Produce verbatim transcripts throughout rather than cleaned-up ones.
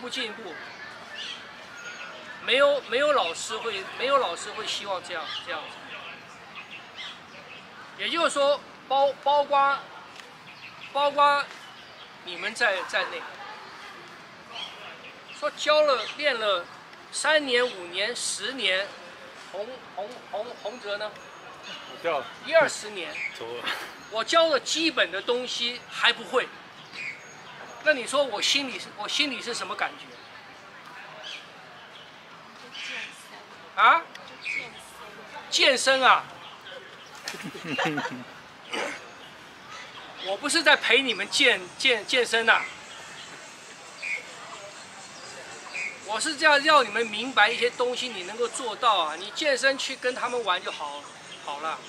不进步。没有没有老师会没有老师会希望这样这样子。也就是说，包包括包括你们在在内，说教了练了三年五年十年，洪洪洪洪哲呢？ 我掉了。 一二十年。 走了。 我教的基本的东西还不会，那你说我心里是我心里是什么感觉？啊？健身啊！我不是在陪你们健健健身呐、啊，我是这样要你们明白一些东西，你能够做到啊！你健身去跟他们玩就好好了，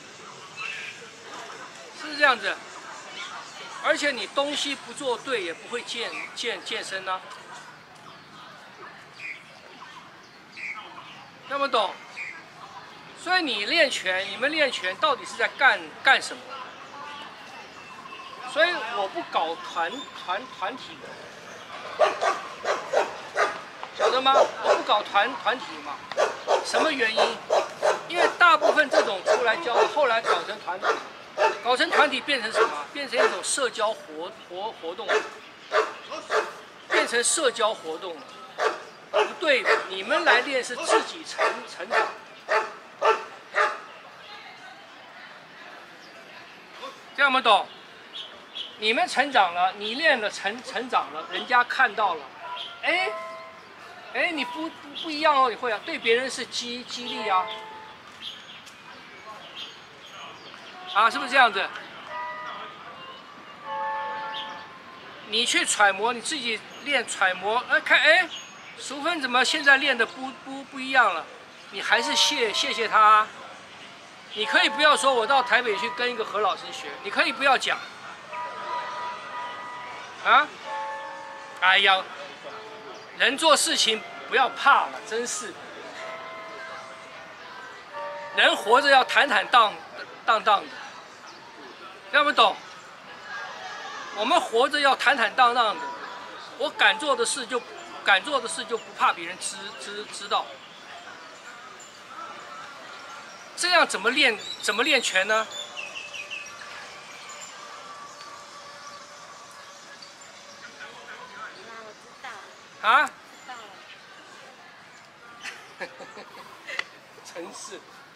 是这样子。而且你东西不做对，也不会健健健身呐、啊。听不懂？所以你练拳，你们练拳到底是在干干什么？所以我不搞团团团体的，晓得吗？我不搞团团体嘛，什么原因？因为大部分这种出来教，后来搞成团体，搞成团体变成什么？变成一种社交活活活动，变成社交活动了。不对，你们来练是自己成成长。这样不懂？你们成长了，你练了成成长了，人家看到了，哎，哎，你不不不一样哦，你会啊，对别人是激激励啊，啊，是不是这样子？你去揣摩，你自己练揣摩，哎，看，哎，淑芬怎么现在练的不不不一样了？你还是谢谢谢他啊。你可以不要说我到台北去跟一个何老师学，你可以不要讲。啊，哎呀，人做事情不要怕了，真是。人活着要坦坦荡荡荡的，听不懂？我们活着要坦坦荡荡的，我敢做的事就敢做的事就不怕别人知知知道。这样怎么练怎么练拳呢？啊？知道了。城市。